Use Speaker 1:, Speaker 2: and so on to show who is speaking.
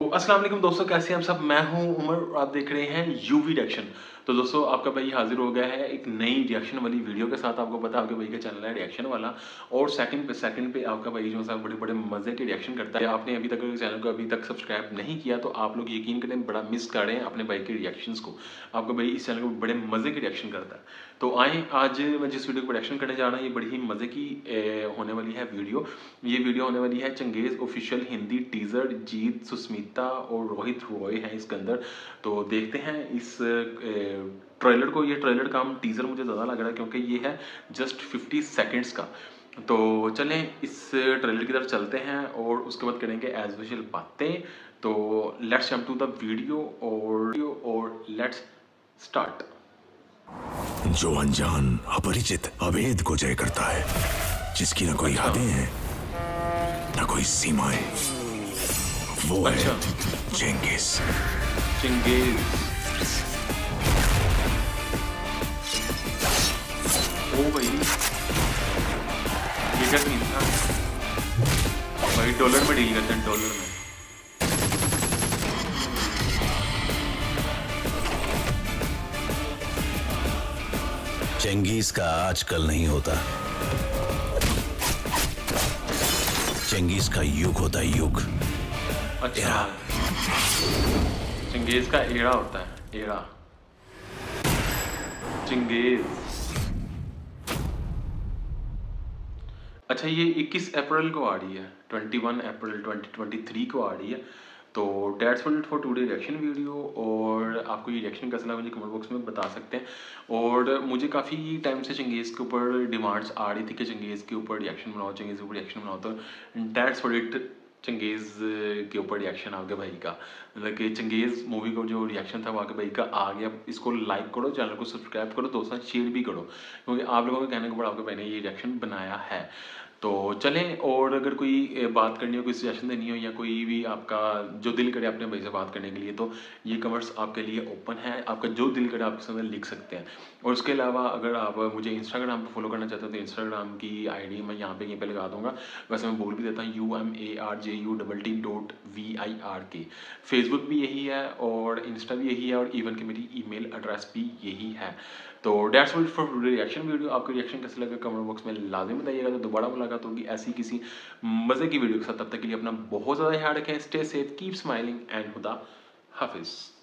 Speaker 1: अस्सलाम वालेकुम दोस्तों, कैसे हैं आप सब। मैं हूं उमर और आप देख रहे हैं यूवी रिएक्शन। तो दोस्तों आपका भाई हाजिर हो गया है एक नई रिएक्शन वाली वीडियो के साथ। आपको पता है आपके भाई का चैनल है रिएक्शन वाला, और सेकंड पे आपका भाई जो है बड़े बड़े मजे के रिएक्शन करता है। आपने अभी तक चैनल को अभी तक सब्सक्राइब नहीं किया तो आप लोग यकीन करें बड़ा मिस कर रहे हैं अपने भाई के रिएक्शंस को। आपका भाई इस चैनल को बड़े मजे के रिएक्शन करता है। तो आए आज मैं जिस वीडियो को रिएक्शन करने जा रहा हूँ ये बड़ी ही मजे की होने वाली है वीडियो। ये वीडियो होने वाली है चंगेज ऑफिशियल हिंदी टीजर। जीत, सुस्मिता और रोहित रॉय हैं इसके अंदर। तो देखते हैं इस ट्रेलर को। ये ट्रेलर का हम टीजर मुझे ज़्यादा लग रहा है क्योंकि ये है जस्ट 50 सेकेंड्स का। तो चलें इस ट्रेलर की तरफ चलते हैं और उसके बाद करेंगे एज यूजुअल बातें। तो let's jump to the video और लेट्स स्टार्ट।
Speaker 2: जो अनजान, अपरिचित, अभेद को जय करता है, जिसकी ना कोई हदें हैं ना कोई सीमाएं, वो है चेंगिस।
Speaker 1: ओ भाई ये क्या सीन था भाई। डॉलर में डील करते हैं, डॉलर में।
Speaker 2: चेंगिस का आजकल नहीं होता, चेंगिस का युग होता है, युग।
Speaker 1: अच्छा, चंगेज का एड़ा होता है, एड़ा। चंगेज। अच्छा, ये 21 अप्रैल को आ रही है, 21 अप्रैल 2023 को आ रही है। तो that's for today reaction video. और आपको ये रिएक्शन कैसा लगा मुझे कमेंट बॉक्स में बता सकते हैं। और मुझे काफ़ी टाइम से चंगेज़ के ऊपर डिमांड्स आ रही थी कि चंगेज़ के ऊपर रिएक्शन बनाओ, चंगेज़ के ऊपर रिएक्शन बनाओ। तो डेट्स फॉर इट चंगेज़ के ऊपर रिएक्शन आ गया भाई का। मतलब कि चंगेज़ मूवी का जो रिएक्शन था वो आगे भाई का आ गया। इसको लाइक करो, चैनल को सब्सक्राइब करो, दोस्तों शेयर भी करो, क्योंकि आप लोगों के कहने के बाद आपके भाई ने ये रिएक्शन बनाया है। तो चलें, और अगर कोई बात करनी हो, कोई सजेशन देनी हो, या कोई भी आपका जो दिल करे अपने भाई से बात करने के लिए, तो ये कमेंट्स आपके लिए ओपन है। आपका जो दिल करे आप उसमें लिख सकते हैं। और उसके अलावा अगर आप मुझे इंस्टाग्राम पे फॉलो करना चाहते हो तो इंस्टाग्राम की आईडी मैं यहाँ पे कहीं पे लगा दूंगा। वैसे मैं बोल भी देता हूँ UMARJUTTVIRK। फेसबुक भी यही है और इंस्टा भी यही है, और इवन कि मेरी ईमेल एड्रेस भी यही है। तो that's it for reaction video. आपको रिएक्शन कैसे लगा कमेंट बॉक्स में लाजिम बताइएगा। तो दोबारा मुलाकात होगी ऐसी किसी मज़े की वीडियो के साथ। तब तक के लिए अपना बहुत ज़्यादा ख्याल रखें। Stay safe, keep smiling and खुदा हाफिज़।